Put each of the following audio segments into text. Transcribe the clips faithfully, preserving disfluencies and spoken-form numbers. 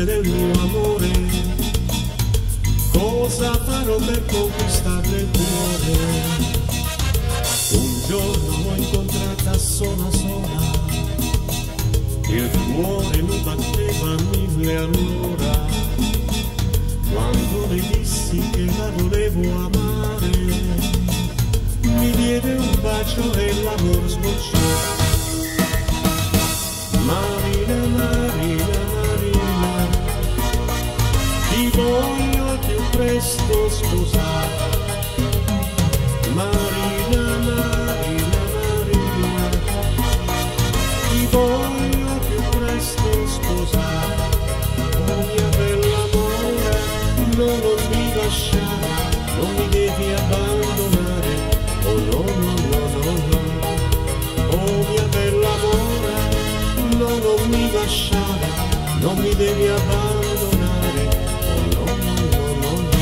del mio amore, cosa farò per conquistarle il cuore? Un giorno l'ho incontrata sola sola, il cuore mi batteva a mille all'ora, quando le dissi che la volevo amare, mi diede un bacio e l'amor sbocciò. Marina, Marina, Marina, ti voglio al più presto sposare. Marina, Marina, Marina, ti voglio al più presto sposare. Oh mia bella amore, no, non mi lasciare, non mi devi abbandonare. Oh no, no, no, no, no. Oh mia bella amore, no, non mi lasciare, non mi devi abbandonare. Oh no, no, no, no, no.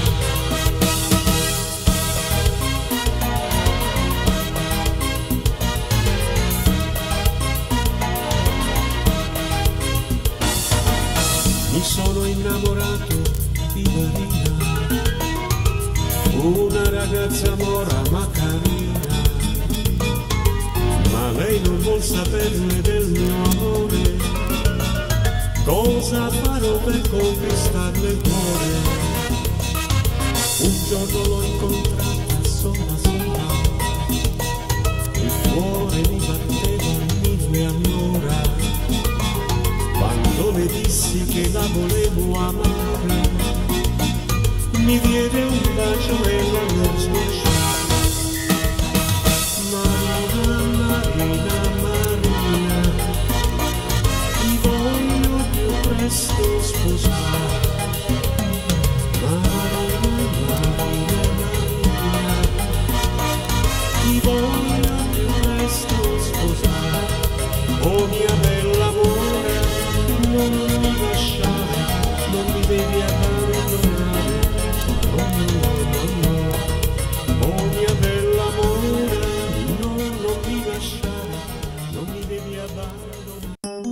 Mi sono innamorato di Marina, una ragazza mora ma carina, ma lei non vuol saperne del mio amore, cosa farò per conquistarle il cuore? Un giorno l'ho incontrata sola sola, il cuore mi batteva a mille all'ora, quando le dissi che la volevo amare, mi diede un bacio e l'amor sbocciò. Marina, Marina, Marina, ti voglio più presto sposare.